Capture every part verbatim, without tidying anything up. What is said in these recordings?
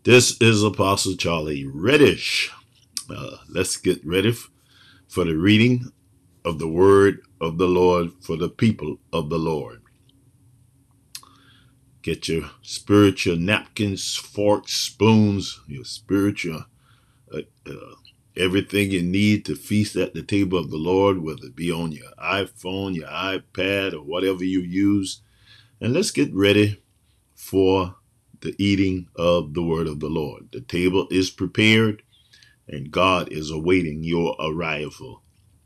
This is Apostle Charlie Reddish. Uh, let's get ready f- for the reading of the word of the Lord for the people of the Lord. Get your spiritual napkins, forks, spoons, your spiritual, uh, uh, everything you need to feast at the table of the Lord, whether it be on your iPhone, your iPad, or whatever you use. And let's get ready for the eating of the word of the Lord. The table is prepared, and God is awaiting your arrival.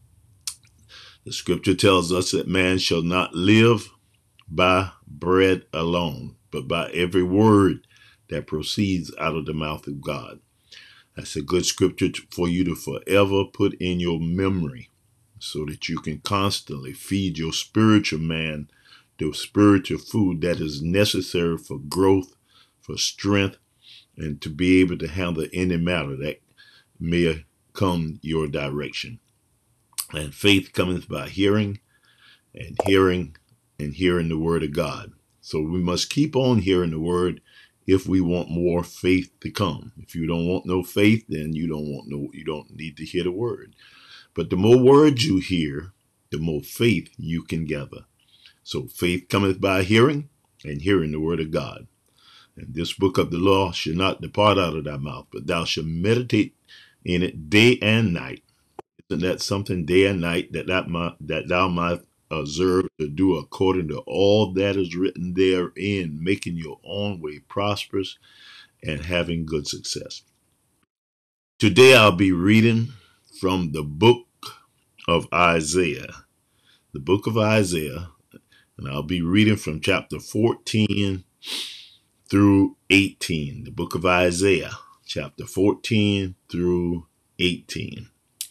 The scripture tells us that man shall not live by bread alone, but by every word that proceeds out of the mouth of God. That's a good scripture for you to forever put in your memory so that you can constantly feed your spiritual man the spiritual food that is necessary for growth, for strength, and to be able to handle any matter that may come your direction. And faith cometh by hearing, and hearing, and hearing the word of God. So we must keep on hearing the word if we want more faith to come. If you don't want no faith, then you don't want no, you don't need to hear the word. But the more words you hear, the more faith you can gather. So faith cometh by hearing, and hearing the word of God. And this book of the law shall not depart out of thy mouth, but thou shalt meditate in it day and night. Isn't that something, day and night, that, that, might, that thou might observe to do according to all that is written therein, making your own way prosperous and having good success. Today I'll be reading from the book of Isaiah. The book of Isaiah, and I'll be reading from chapter fourteen through eighteen. The book of Isaiah, chapter fourteen through eighteen.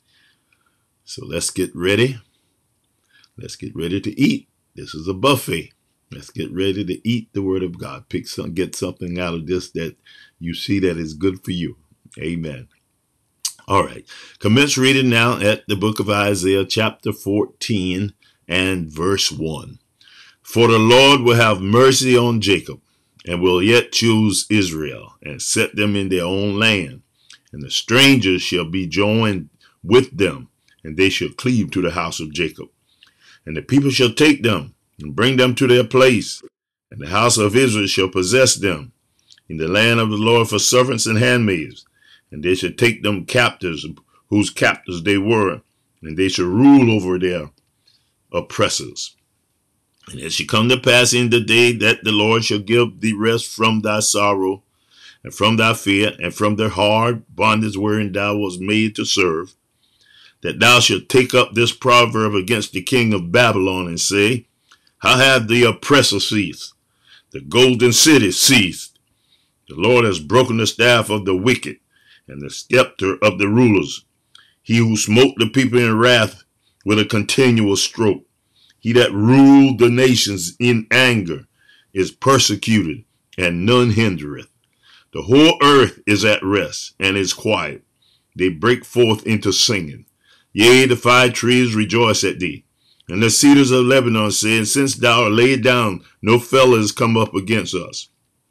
So let's get ready. Let's get ready to eat. This is a buffet. Let's get ready to eat the word of God. Pick some, get something out of this that you see that is good for you. Amen. All right. Commence reading now at the book of Isaiah, chapter fourteen and verse one. For the Lord will have mercy on Jacob, and will yet choose Israel, and set them in their own land. And the strangers shall be joined with them, and they shall cleave to the house of Jacob. And the people shall take them, and bring them to their place, and the house of Israel shall possess them, in the land of the Lord for servants and handmaids. And they shall take them captives, whose captives they were, and they shall rule over their oppressors. And it shall come to pass in the day that the Lord shall give thee rest from thy sorrow, and from thy fear, and from the hard bondage wherein thou wast made to serve, that thou shalt take up this proverb against the king of Babylon, and say, How hath the oppressor ceased? The golden city ceased. The Lord has broken the staff of the wicked, and the scepter of the rulers. He who smote the people in wrath with a continual stroke. He that ruled the nations in anger is persecuted, and none hindereth. The whole earth is at rest, and is quiet. They break forth into singing. Yea, the five trees rejoice at thee. And the cedars of Lebanon say, Since thou art laid down, no fellow is come up against us.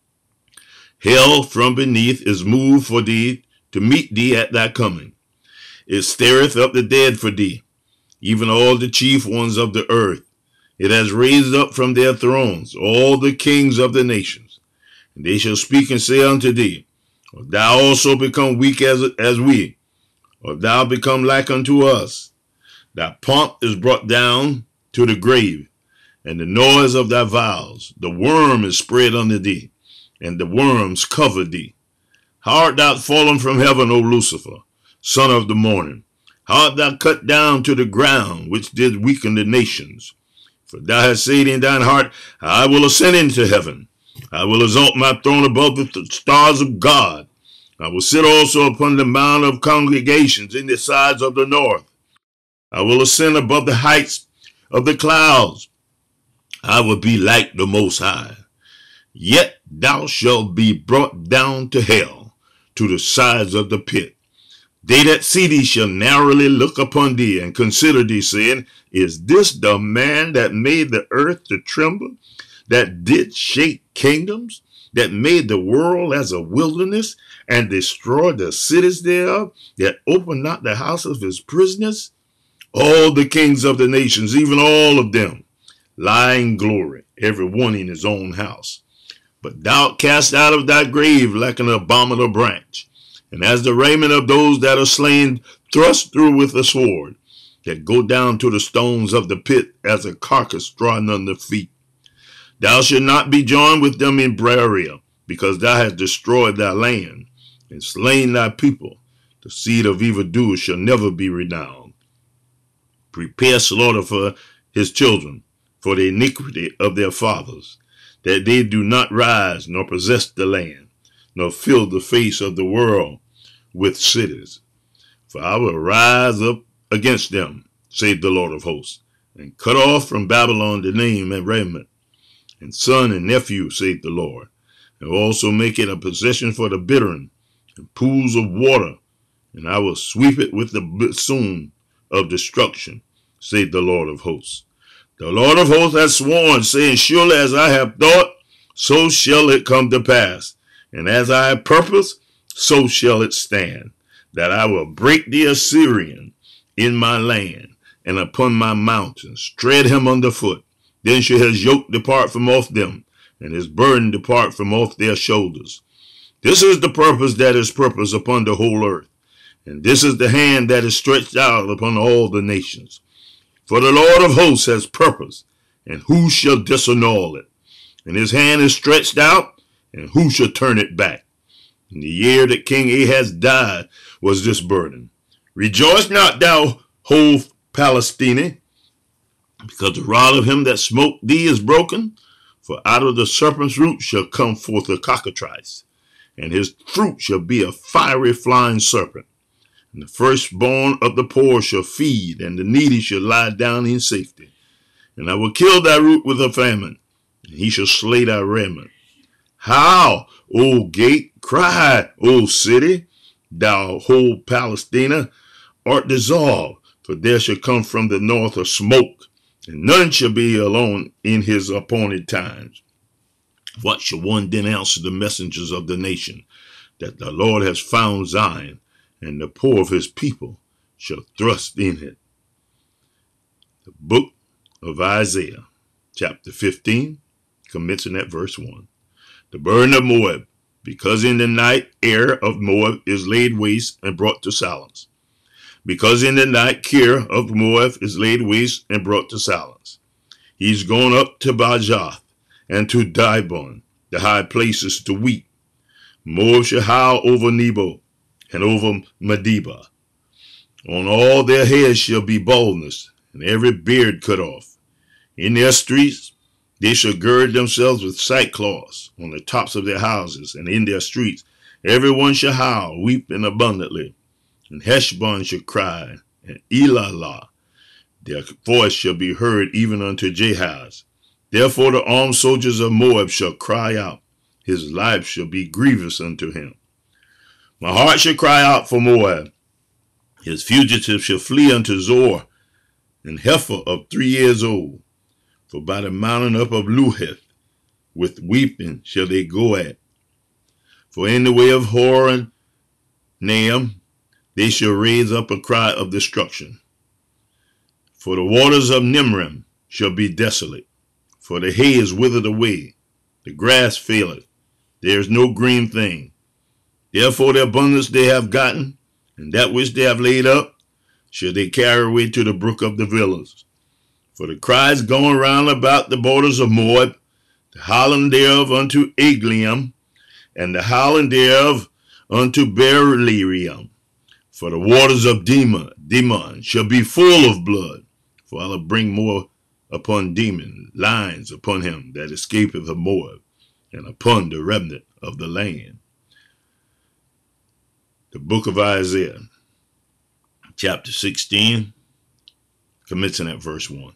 Hell from beneath is moved for thee, to meet thee at thy coming. It stirreth up the dead for thee, even all the chief ones of the earth. It has raised up from their thrones all the kings of the nations. And they shall speak and say unto thee, Or thou also become weak as, as we, or thou become like unto us. Thy pomp is brought down to the grave, and the noise of thy vows. The worm is spread under thee, and the worms cover thee. How art thou fallen from heaven, O Lucifer, son of the morning? How art thou cut down to the ground, which did weaken the nations? For thou hast said in thine heart, I will ascend into heaven. I will exalt my throne above the stars of God. I will sit also upon the mount of congregations in the sides of the north. I will ascend above the heights of the clouds. I will be like the Most High. Yet thou shalt be brought down to hell, to the sides of the pit. They that see thee shall narrowly look upon thee, and consider thee, saying, Is this the man that made the earth to tremble, that did shake kingdoms, that made the world as a wilderness, and destroyed the cities thereof, that opened not the house of his prisoners? All the kings of the nations, even all of them, lie in glory, every one in his own house. But thou art cast out of thy grave like an abominable branch, and as the raiment of those that are slain, thrust through with a sword, that go down to the stones of the pit as a carcass trodden under feet. Thou shalt not be joined with them in burial, because thou hast destroyed thy land, and slain thy people. The seed of evildoers shall never be renowned. Prepare slaughter for his children, for the iniquity of their fathers, that they do not rise, nor possess the land, nor fill the face of the world with cities. For I will rise up against them, saith the Lord of hosts, and cut off from Babylon the name and raiment, and son and nephew, saith the Lord, and will also make it a possession for the bittern, and pools of water, and I will sweep it with the bassoon of destruction, saith the Lord of hosts. The Lord of hosts hath sworn, saying, surely as I have thought, so shall it come to pass, and as I have purposed, so shall it stand, that I will break the Assyrian in my land, and upon my mountains, tread him under foot. Then shall his yoke depart from off them, and his burden depart from off their shoulders. This is the purpose that is purposed upon the whole earth, and this is the hand that is stretched out upon all the nations. For the Lord of hosts has purpose, and who shall disannul it? And his hand is stretched out, and who shall turn it back? In the year that King Ahaz died was this burden. Rejoice not, thou whole Palestine, because the rod of him that smote thee is broken. For out of the serpent's root shall come forth a cockatrice, and his fruit shall be a fiery flying serpent. And the firstborn of the poor shall feed, and the needy shall lie down in safety. And I will kill thy root with a famine, and he shall slay thy raiment. How, O gate? Cry, O city, thou whole Palestina, art dissolved, for there shall come from the north a smoke, and none shall be alone in his appointed times. What shall one then answer the messengers of the nation, that the Lord has found Zion, and the poor of his people shall thrust in it? The book of Isaiah, chapter fifteen, commencing at verse one. The burden of Moab, because in the night Ar of Moab is laid waste and brought to silence. Because in the night Kir of Moab is laid waste and brought to silence. He's gone up to Bajath and to Dibon, the high places, to weep. Moab shall howl over Nebo and over Medeba. On all their heads shall be baldness, and every beard cut off. In their streets they shall gird themselves with sackcloth on the tops of their houses, and in their streets every one shall howl, weeping abundantly. And Heshbon shall cry, and Elalah, their voice shall be heard even unto Jahaz. Therefore the armed soldiers of Moab shall cry out, his life shall be grievous unto him. My heart shall cry out for Moab, his fugitives shall flee unto Zor, and heifer of three years old. For by the mountain up of Luhith, with weeping shall they go at. For in the way of Horon, Naam, they shall raise up a cry of destruction. For the waters of Nimrim shall be desolate, for the hay is withered away, the grass faileth, there is no green thing. Therefore the abundance they have gotten, and that which they have laid up, shall they carry away to the brook of the villas. For the cry is going round about the borders of Moab, the howling thereof unto Eglium, and the howling thereof unto Berlerium. For the waters of Demon, Demon shall be full of blood, for I will bring more upon Demon, lines upon him that escapeth of Moab, and upon the remnant of the land. The book of Isaiah, chapter sixteen, commencing at verse one.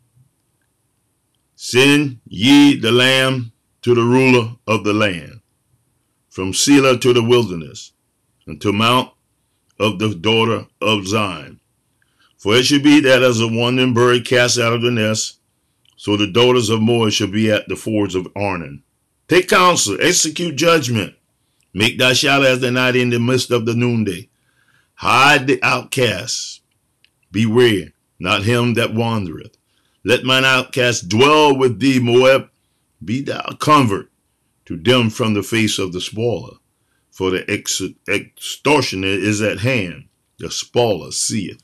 Send ye the lamb to the ruler of the land, from Selah to the wilderness, and to Mount of the daughter of Zion. For it should be that as a wandering bird cast out of the nest, So the daughters of Moab shall be at the fords of Arnon. Take counsel, execute judgment. Make thy shadow as the night in the midst of the noonday. Hide the outcast. Beware, not him that wandereth. Let mine outcast dwell with thee, Moab. Be thou a convert to them from the face of the spoiler. For the ex extortioner is at hand, the spoiler seeth.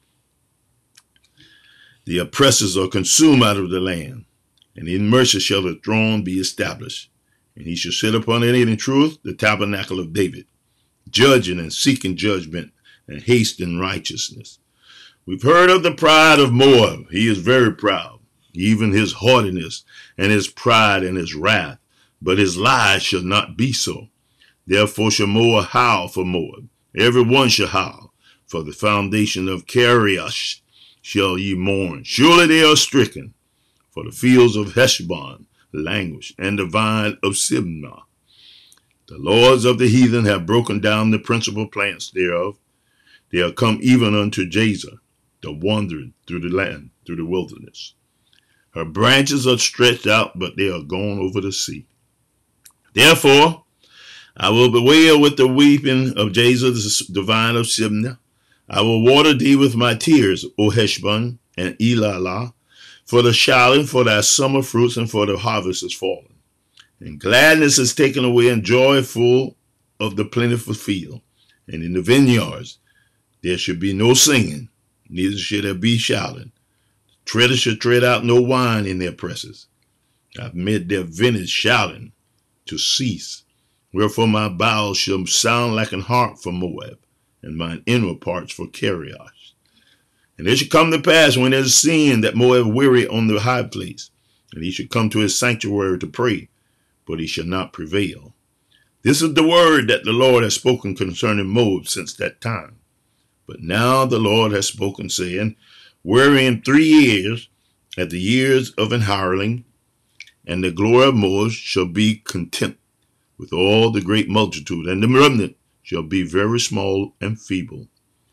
The oppressors are consumed out of the land, and in mercy shall the throne be established. And he shall sit upon it in truth, the tabernacle of David, judging and seeking judgment and haste in righteousness. We've heard of the pride of Moab. He is very proud, even his haughtiness and his pride and his wrath. But his lies shall not be so. Therefore shall Moab howl for Moab. Every one shall howl. For the foundation of Keresh shall ye mourn. Surely they are stricken. For the fields of Heshbon languish, and the vine of Sibmah. The lords of the heathen have broken down the principal plants thereof. They are come even unto Jazer, the wanderer through the land, through the wilderness. Her branches are stretched out, but they are gone over the sea. Therefore, I will bewail with the weeping of Jazer, the vine of Sibmah. I will water thee with my tears, O Heshbon and Elilah, for the shouting, for thy summer fruits, and for the harvest is fallen. And gladness is taken away, and joy full of the plentiful field. And in the vineyards there should be no singing, neither should there be shouting. The treader should tread out no wine in their presses. I've made their vintage shouting to cease. Wherefore my bowels shall sound like an harp for Moab, and mine inward parts for Keresh. And it shall come to pass, when it is seen that Moab weary on the high place, and he should come to his sanctuary to pray, but he shall not prevail. This is the word that the Lord has spoken concerning Moab since that time. But now the Lord has spoken, saying, wherein three years, at the years of an hireling, and the glory of Moab shall be content with all the great multitude, and the remnant shall be very small and feeble.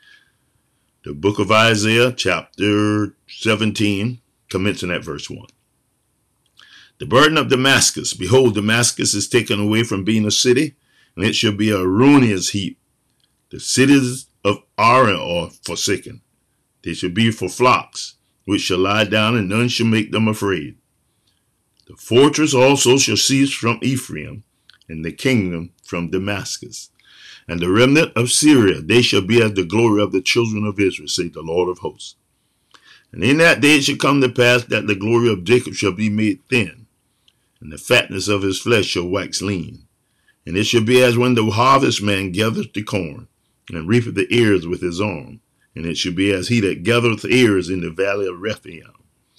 The book of Isaiah, chapter seventeen, commencing at verse one. The burden of Damascus. Behold, Damascus is taken away from being a city, and it shall be a ruinous heap. The cities of Ara are forsaken. They shall be for flocks, which shall lie down, and none shall make them afraid. The fortress also shall cease from Ephraim, and the kingdom from Damascus. And the remnant of Syria, they shall be as the glory of the children of Israel, saith the Lord of hosts. And in that day it shall come to pass that the glory of Jacob shall be made thin, and the fatness of his flesh shall wax lean. And it shall be as when the harvestman gathereth the corn, and reapeth the ears with his arm. And it shall be as he that gathereth ears in the valley of Rephaim.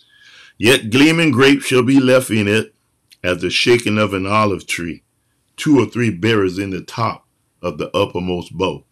Yet gleaming grapes shall be left in it, as the shaking of an olive tree, two or three berries in the top of the uppermost bough,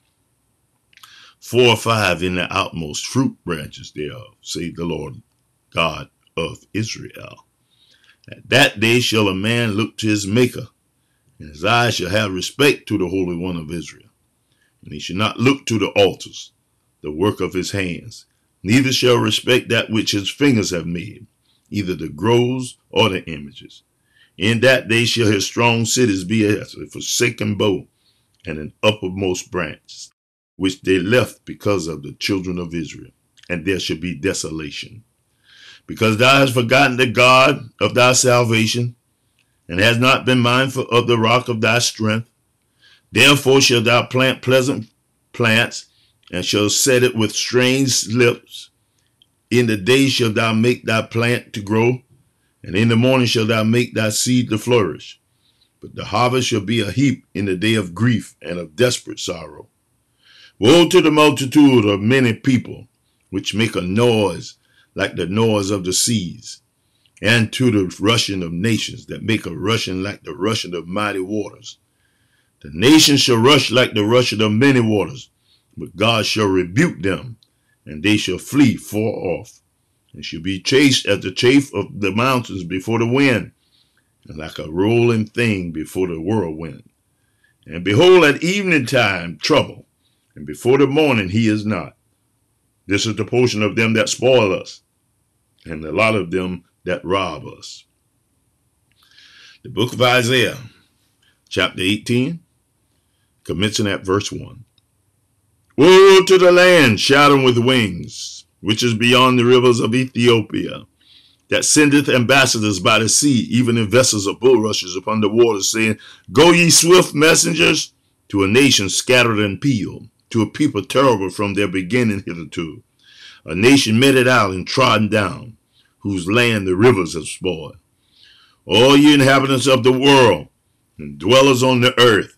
four or five in the outmost fruit branches thereof, saith the Lord God of Israel. At that day shall a man look to his Maker, and his eyes shall have respect to the Holy One of Israel. And he shall not look to the altars, the work of his hands, neither shall respect that which his fingers have made, either the groves or the images. In that day shall his strong cities be as a forsaken bow, and an uppermost branch, which they left because of the children of Israel, and there shall be desolation. Because thou hast forgotten the God of thy salvation, and hast not been mindful of the rock of thy strength, therefore shalt thou plant pleasant plants, and shall set it with strange lips. In the day shalt thou make thy plant to grow, and in the morning shalt thou make thy seed to flourish. But the harvest shall be a heap in the day of grief and of desperate sorrow. Woe to the multitude of many people, which make a noise like the noise of the seas, and to the rushing of nations that make a rushing like the rushing of mighty waters. The nations shall rush like the rushing of many waters, but God shall rebuke them, and they shall flee far off, and shall be chased as the chaff of the mountains before the wind, and like a rolling thing before the whirlwind. And behold, at evening time trouble, and before the morning he is not. This is the portion of them that spoil us, and a lot of them that rob us. The book of Isaiah, chapter eighteen, commencing at verse one. Woe to the land shadowed with wings, which is beyond the rivers of Ethiopia, that sendeth ambassadors by the sea, even in vessels of bulrushes upon the waters, saying, Go ye swift messengers to a nation scattered and peeled, to a people terrible from their beginning hitherto, a nation meted out and trodden down, whose land the rivers have spoiled. All ye inhabitants of the world, and dwellers on the earth,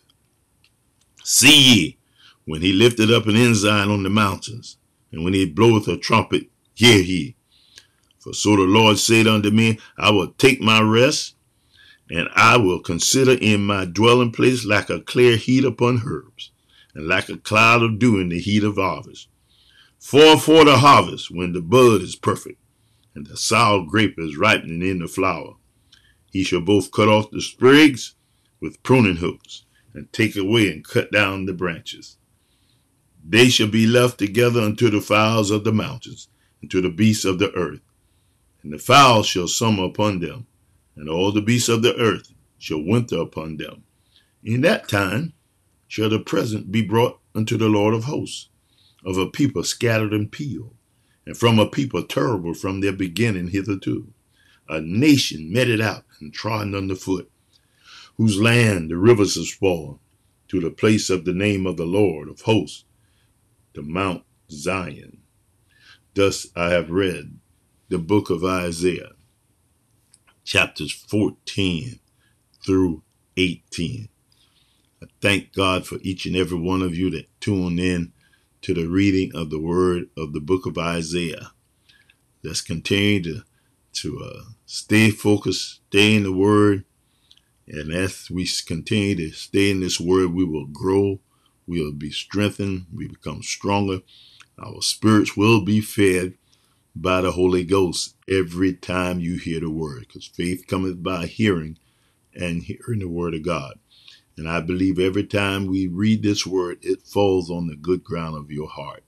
see ye, when he lifted up an ensign on the mountains, and when he bloweth a trumpet, hear ye. For so the Lord said unto me, I will take my rest, and I will consider in my dwelling place like a clear heat upon herbs, and like a cloud of dew in the heat of harvest. For for the harvest, when the bud is perfect, and the sour grape is ripening in the flower, he shall both cut off the sprigs with pruning hooks, and take away and cut down the branches. They shall be left together unto the fowls of the mountains, and to the beasts of the earth. And the fowls shall summer upon them, and all the beasts of the earth shall winter upon them. In that time shall the present be brought unto the Lord of hosts, of a people scattered and peeled, and from a people terrible from their beginning hitherto, a nation meted out and trodden under foot, whose land the rivers have spoiled, to the place of the name of the Lord of hosts, to Mount Zion. Thus I have read the book of Isaiah, chapters fourteen through eighteen. I thank God for each and every one of you that tune in to the reading of the word of the book of Isaiah. Let's continue to, to uh, stay focused, stay in the word. And as we continue to stay in this word, we will grow, we will be strengthened, we become stronger. Our spirits will be fed by the Holy Ghost every time you hear the word, because faith cometh by hearing, and hearing the word of God. And I believe every time we read this word, it falls on the good ground of your heart.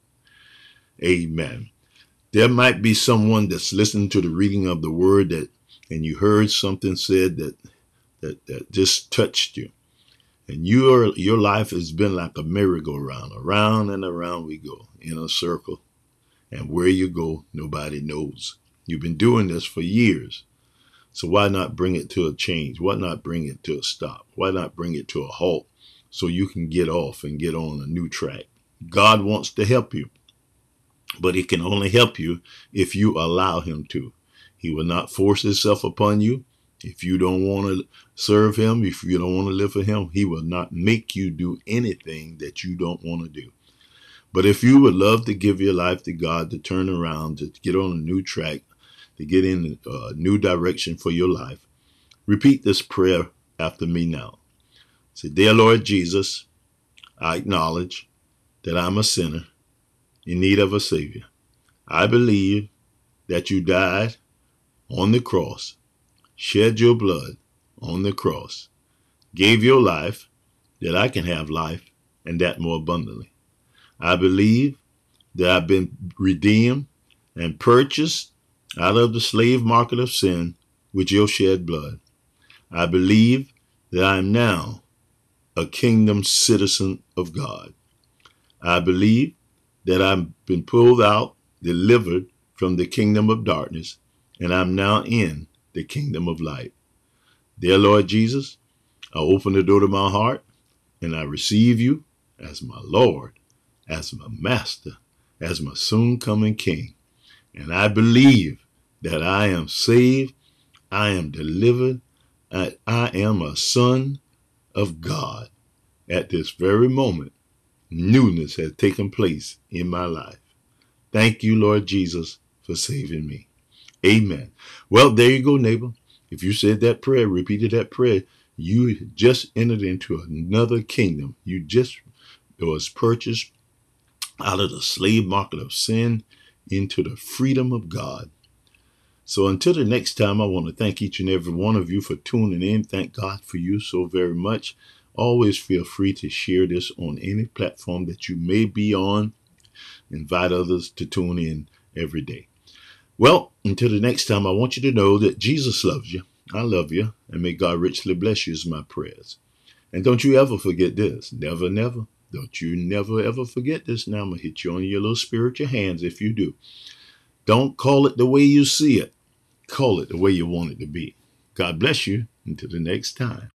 Amen. There might be someone that's listening to the reading of the word that, and you heard something said that that, that just touched you. And your your life has been like a merry-go-round. Around and around we go in a circle. And where you go, nobody knows. You've been doing this for years. So why not bring it to a change? Why not bring it to a stop? Why not bring it to a halt so you can get off and get on a new track? God wants to help you, but he can only help you if you allow him to. He will not force himself upon you. If you don't want to serve him, if you don't want to live for him, he will not make you do anything that you don't want to do. But if you would love to give your life to God, to turn around, to get on a new track, to get in a new direction for your life, repeat this prayer after me now. Say, Dear Lord Jesus, I acknowledge that I'm a sinner in need of a Savior. I believe that you died on the cross, shed your blood on the cross, gave your life that I can have life and that more abundantly. I believe that I've been redeemed and purchased out of the slave market of sin with your shed blood. I believe that I am now a kingdom citizen of God. I believe that I've been pulled out, delivered from the kingdom of darkness, and I'm now in the kingdom of light. Dear Lord Jesus, I open the door to my heart and I receive you as my Lord, as my master, as my soon coming King. And I believe that I am saved, I am delivered, and I am a son of God. At this very moment, newness has taken place in my life. Thank you, Lord Jesus, for saving me. Amen. Well, there you go, neighbor. If you said that prayer, repeated that prayer, you just entered into another kingdom. You just was purchased out of the slave market of sin into the freedom of God. So until the next time, I want to thank each and every one of you for tuning in. Thank God for you so very much. Always feel free to share this on any platform that you may be on. Invite others to tune in every day. Well, until the next time, I want you to know that Jesus loves you. I love you. And may God richly bless you is my prayers. And don't you ever forget this. Never, never. Don't you never, ever forget this. Now I'm going to hit you on your little spiritual hands if you do. Don't call it the way you see it. Call it the way you want it to be. God bless you. Until the next time.